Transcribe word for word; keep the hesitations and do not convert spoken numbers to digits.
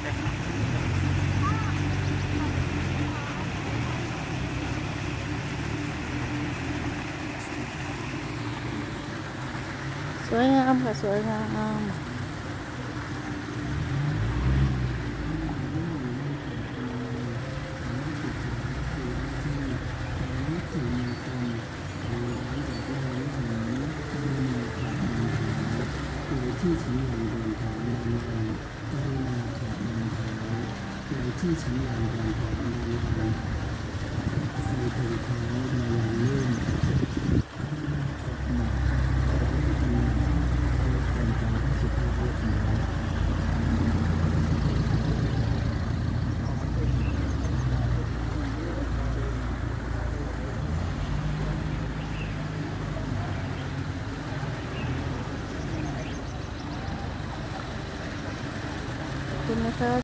สวยงามค่ะสวยงามที่ฉันยังเดินทางนานๆกรุณาถอดรองเท้าในที่ฉันยังเดินทางนานๆใส่ถุงเท้ามาอย่างลื่นสุภาพเรียบร้อยขอบคุณนะคะ